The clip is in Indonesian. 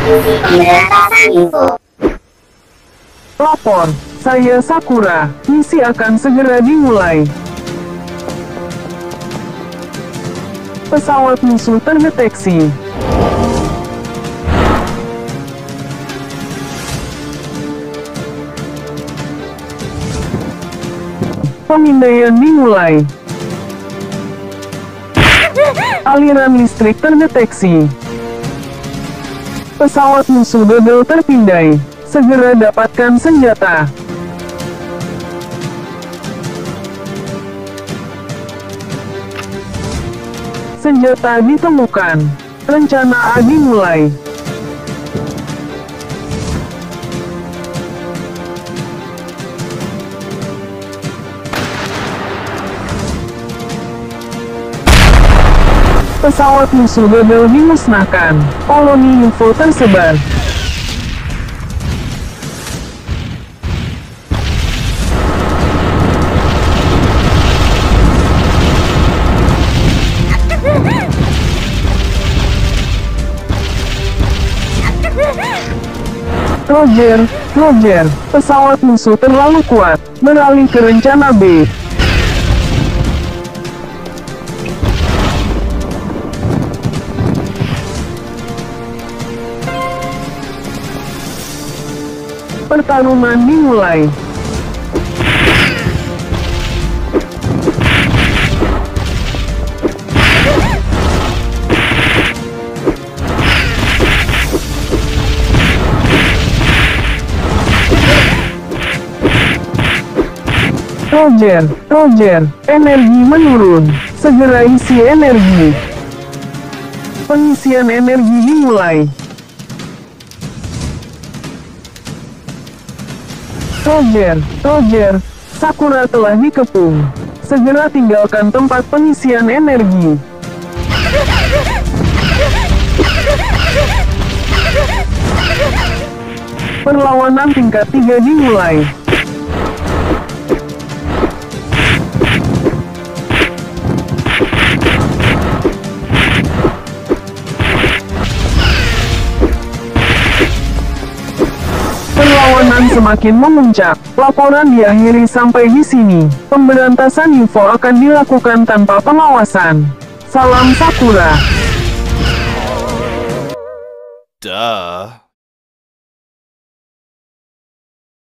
Misi pemberantasan UFO. Lapor, saya Sakura. Misi akan segera dimulai. Pesawat musuh terdeteksi. Pemindaian dimulai. Aliran listrik terdeteksi. Pesawat musuh gagal terpindai. Segera dapatkan senjata. Senjata ditemukan. Rencana A dimulai. Pesawat musuh gagal dimusnahkan. Koloni UFO tersebar. Roger. Pesawat musuh terlalu kuat. Beralih ke rencana B. Pertarungan dimulai. Roger. Energi menurun. Segera isi energi. Pengisian energi dimulai. Roger. Sakura telah dikepung. Segera tinggalkan tempat pengisian energi. Perlawanan tingkat 3 dimulai. Perlawanan semakin memuncak. Laporan diakhiri sampai di sini. Pemberantasan UFO akan dilakukan tanpa pengawasan. Salam Sakura. Duh.